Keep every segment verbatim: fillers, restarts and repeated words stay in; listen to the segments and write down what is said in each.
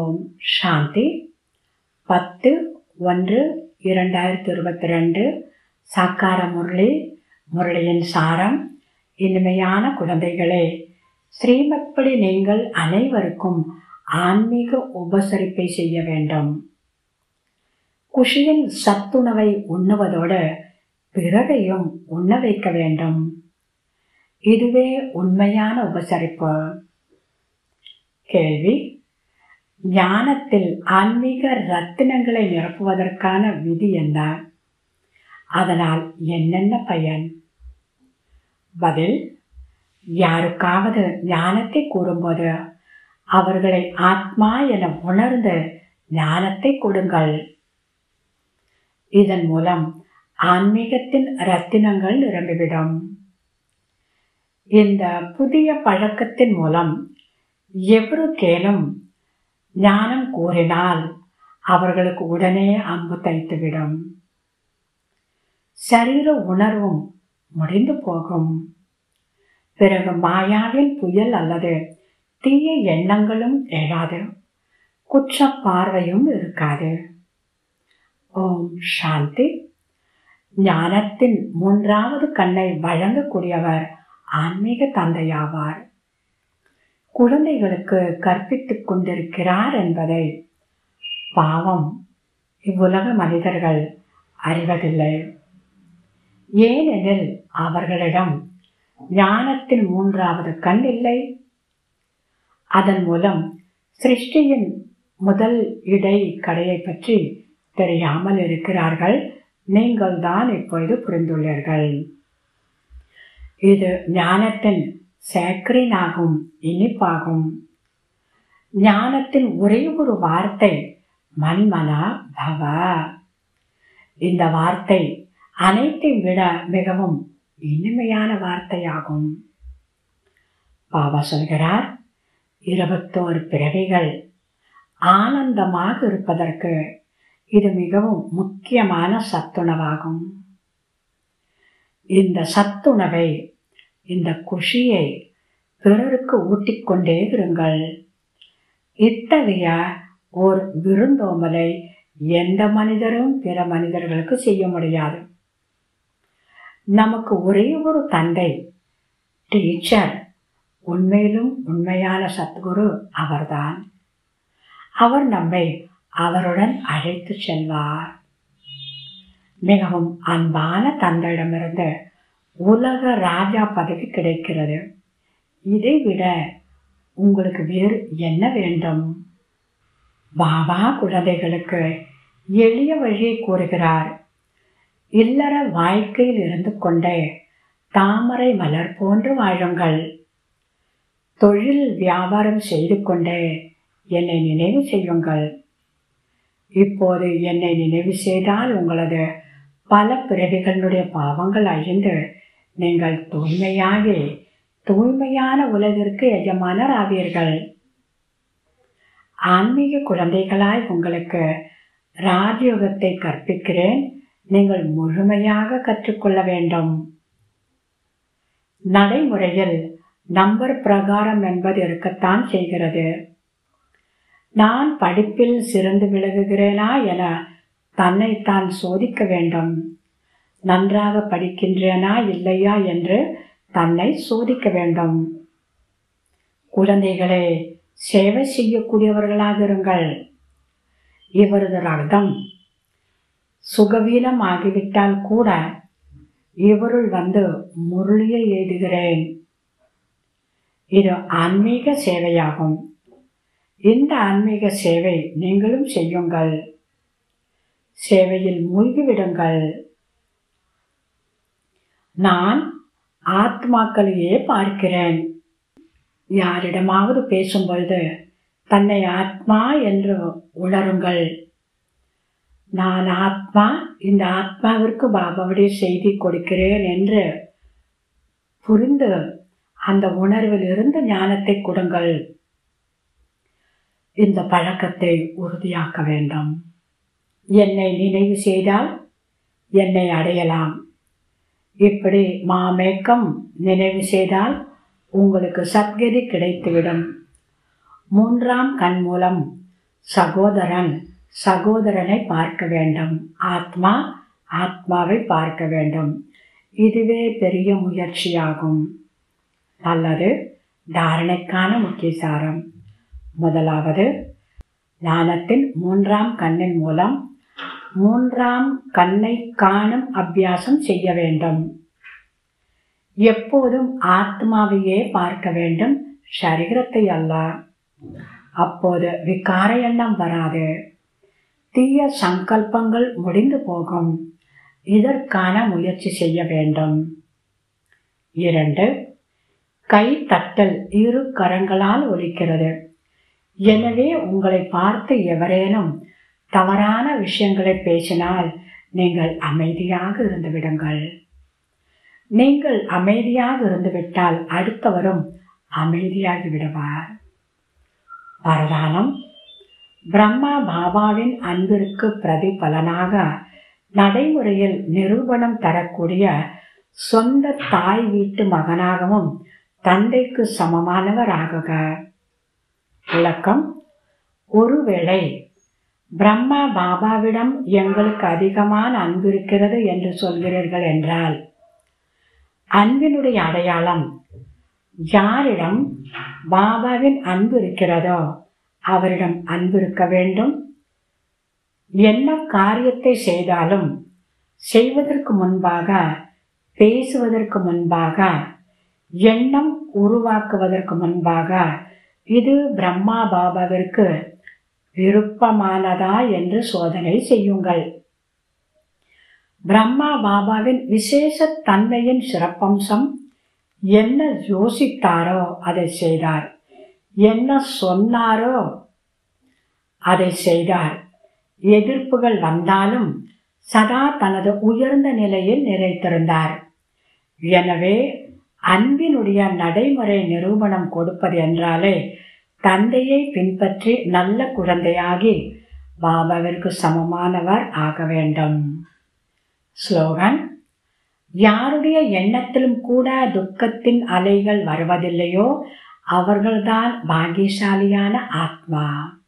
ஓம் சாந்தி. பத்து ஒன்று இரண்டாயிரத்தி இருபத்தி ரெண்டு சாக்கார முரளி. முரளியின் சாரம்: இனிமையான குழந்தைகளே, ஸ்ரீமத்படி நீங்கள் அனைவருக்கும் ஆன்மீக உபசரிப்பை செய்ய வேண்டும். குஷியின் சத்துணவை உண்ணுவதோடு பிறரையும் உண்ண வைக்க வேண்டும். இதுவே உண்மையான உபசரிப்பு. கேள்வி: ஞானத்தில் ஆன்மீக ரத்தினங்களை நிரப்புவதற்கான விதி என்ன? அதனால் என்னென்ன பயன்? பதில்: யாருக்காவது ஞானத்தை கூறும்போது அவர்களை ஆத்மா என உணர்ந்து ஞானத்தை கொடுங்கள். இதன் மூலம் ஆன்மீகத்தின் ரத்தினங்கள் நிரம்பிவிடும். இந்த புதிய பழக்கத்தின் மூலம் எவருக்கேனும் ஞானம் கூறினால் அவர்களுக்கு உடனே அம்பு தைத்துவிடும். சரீர உணர்வும் முடிந்து போகும். பிறகு மாயாவின் புயல் அல்லது தீய எண்ணங்களும் எழாது. குற்ற பார்வையும் இருக்காது. ஓம் சாந்தி. ஞானத்தின் மூன்றாவது கண்ணை வழங்கக்கூடியவர் ஆன்மீக தந்தையாவார். குழந்தைகளுக்கு கற்பித்துக் கொண்டிருக்கிறார் என்பதை பாவம் இவ்வுலக மனிதர்கள் அறிவதில்லை. ஏனெனில் அவர்களிடம் ஞானத்தின் மூன்றாவது கண் இல்லை. அதன் மூலம் சிருஷ்டியின் முதல் இடை கடையை பற்றி தெரியாமல் இருக்கிறார்கள். நீங்கள் தான் இப்பொழுது புரிந்துள்ளீர்கள். இது ஞானத்தின் சேக்கரினாகும், இனிப்பாகும். ஞானத்தின் ஒரே ஒரு வார்த்தை மன்மனா பவ. இந்த வார்த்தை அனைத்தை விட மிகவும் இனிமையான வார்த்தையாகும். பாபா சொல்கிறார், இருபத்தோரு பிறவிகள் ஆனந்தமாக இருப்பதற்கு இது மிகவும் முக்கியமான சத்துணவாகும். இந்த சத்துணவை, இந்த குஷியை பிறருக்கு ஊட்டிக்கொண்டே இருங்கள். இத்தகைய ஒரு விருந்தோம்பலை எந்த மனிதரும் பிற மனிதர்களுக்கு செய்ய முடியாது. நமக்கு ஒரே ஒரு தந்தை, டீச்சர், உண்மையிலும் உண்மையான சத்குரு அவர்தான். அவர் நம்மை அவருடன் அழைத்து செல்வார். மிகவும் அன்பான தந்தையிடமிருந்து உலக ராஜா பதவி கிடைக்கிறது. இதை விட உங்களுக்கு வேறு என்ன வேண்டும்? பாபா குழந்தைகளுக்கு எளிய வழியை கூறுகிறார். இல்லற வாழ்க்கையில் இருந்து கொண்டே தாமரை மலர் போன்று வாழுங்கள். தொழில் வியாபாரம் செய்து கொண்டே என்னை நினைவு செய்யுங்கள். இப்போது என்னை நினைவு செய்தால் உங்களது பல பிறவிகளுடைய பாவங்கள் அழிந்து நீங்கள் தூய்மையாகி தூய்மையான உலகிற்கு எஜமானர் ஆவீர்கள். ஆன்மீக குழந்தைகளாய் உங்களுக்கு ராஜயோகத்தை கற்பிக்கிறேன். நீங்கள் முழுமையாக கற்றுக்கொள்ள வேண்டும். நடைமுறையில் நம்பர் பிரகாரம் என்பது இருக்கத்தான் செய்கிறது. நான் படிப்பில் சிறந்து விளங்குகிறேனா என தன்னைத்தான் சோதிக்க வேண்டும். நன்றாக படிக்கின்றேனா இல்லையா என்று தன்னை சோதிக்க வேண்டும். குழந்தைகளே, சேவை செய்யக்கூடியவர்களாக இருங்கள். இவரது ரத்தம் சுகவீனம் ஆகிவிட்டால் கூட இவருள் வந்து முரளியை எழுதுகிறேன். இது ஆன்மீக சேவையாகும். இந்த ஆன்மீக சேவை நீங்களும் செய்யுங்கள். சேவையில் மூழ்கிவிடுங்கள். நான் ஆத்மாக்களையே பார்க்கிறேன். யாரிடமாவது பேசும்பொழுது தன்னை ஆத்மா என்று உணருங்கள். நான் ஆத்மா, இந்த ஆத்மாவிற்கு பாபாவுடைய செய்தி கொடுக்கிறேன் என்று புரிந்து அந்த உணர்வில் இருந்து ஞானத்தை கொடுங்கள். இந்த பழக்கத்தை உறுதியாக்க வேண்டும். என்னை நினைவு செய்தால் என்னை அடையலாம். இப்படி மாமேக்கம் நினைவு செய்தால் உங்களுக்கு சத்கதி கிடைத்துவிடும். மூன்றாம் கண் மூலம் சகோதரன் சகோதரனை பார்க்க வேண்டும், ஆத்மா ஆத்மாவை பார்க்க வேண்டும். இதுவே பெரிய முயற்சியாகும். நல்லது. தாரணைக்கான முக்கிய சாரம். முதலாவது, ஞானத்தின் மூன்றாம் கண்ணின் மூலம் மூன்றாம் கண்ணை காணும் அபியாசம் செய்ய வேண்டும். எப்போதும் ஆத்மாவையே பார்க்க வேண்டும், சரீரத்தை அல்ல. அப்போது விகார எண்ணம் வராது, தீய சங்கல்பங்கள் முடிந்து போகும். இதற்கான முயற்சி செய்ய வேண்டும். இரண்டு, கை தட்டல் இரு கரங்களால் ஒலிக்கிறது. எனவே உங்களை பார்த்து எவரேனும் தவறான விஷயங்களை பேசினால் நீங்கள் அமைதியாக இருந்து விடுங்கள். நீங்கள் அமைதியாக இருந்துவிட்டால் அடுத்தவரும் அமைதியாகி விடுவார். வரதானம். பிரம்மா பாபாவின் அன்பிற்கு பிரதிபலனாக நடைமுறையில் நிரூபணம் தரக்கூடிய சொந்த தாய் வீட்டு மகனாகவும் தந்தைக்கு சமமானவர் ஆகுக. விளக்கம். ஒருவேளை பிரம்மா பாபாவிடம் எங்களுக்கு அதிகமான அன்பு இருக்கிறது என்று சொல்கிறீர்கள் என்றால், அன்பினுடைய அடையாளம் யாரிடம் பாபாவின் அன்பு இருக்கிறதோ அவரிடம் அன்பு இருக்க வேண்டும். என்ன காரியத்தை செய்தாலும் செய்வதற்கு முன்பாக, பேசுவதற்கு முன்பாக, எண்ணம் உருவாக்குவதற்கு முன்பாக இது பிரம்மா பாபாவிற்கு விருப்பமானதா என்று சோதனை செய்யுங்கள். பிரம்மா பாபாவின் விசேஷ தன்மையின் சிறப்பம்சம் என்ன யோசித்தாரோ அதை செய்தார், என்ன சொன்னாரோ அதை செய்தார். எதிர்ப்புகள் வந்தாலும் சதா தனது உயர்ந்த நிலையில் நிலைத்திருந்தார். எனவே அன்பினுடைய நடைமுறை நிரூபணம் கொடுப்பது என்றாலே தந்தையை பின்பற்றி நல்ல குழந்தையாகி பாபாவிற்கு சமமானவர் ஆக வேண்டும். ஸ்லோகன். யாருடைய எண்ணத்திலும் கூட துக்கத்தின் அலைகள் வருவதில்லையோ அவர்கள்தான் பாக்கியசாலியான ஆத்மா.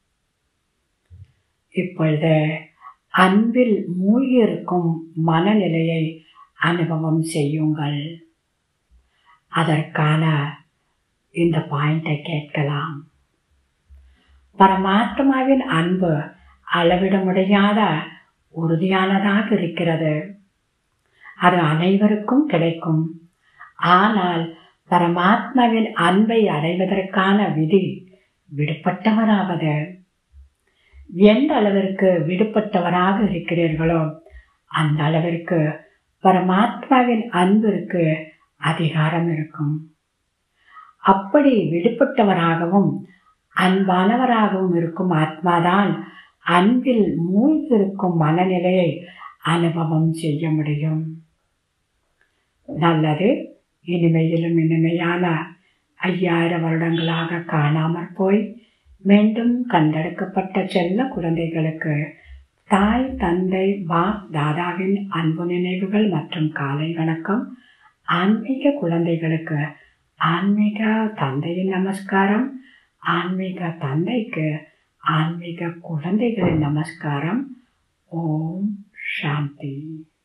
இப்பொழுது அன்பில் மூழ்கியிருக்கும் மனநிலையை அனுபவம் செய்யுங்கள். அதற்கான இந்த பாயிண்டை கேட்கலாம். பரமாத்மாவின் அன்பு அளவிட முடியாத உறுதியானதாக இருக்கிறது. அது அனைவருக்கும் கிடைக்கும். ஆனால் பரமாத்மாவின் அன்பை அடைவதற்கான விதி விடுபட்டவராவது. எந்த அளவிற்கு விடுபட்டவராக இருக்கிறீர்களோ அந்த அளவிற்கு பரமாத்மாவின் அன்பிற்கு அதிகாரம் இருக்கும். அப்படி விடுபட்டவராகவும் அன்பானவராகவும் இருக்கும் ஆத்மாதான் அன்பில் மூழ்கிருக்கும் மனநிலையை அனுபவம் செய்ய முடியும். நல்லது. இனிமையிலும் இனிமையான ஐயாயிரம் வருடங்களாக காணாமற் போய் மீண்டும் கண்டெடுக்கப்பட்ட செல்ல குழந்தைகளுக்கு தாய் தந்தை பாப் தாதாவின் அன்பு நினைவுகள் மற்றும் காலை வணக்கம். ஆன்மீக குழந்தைகளுக்கு ஆன்மீக தந்தையின் நமஸ்காரம். ஆன்மீக தந்தைக்கு ஆன்மீக குழந்தைகளின் நமஸ்காரம். ஓம் சாந்தி.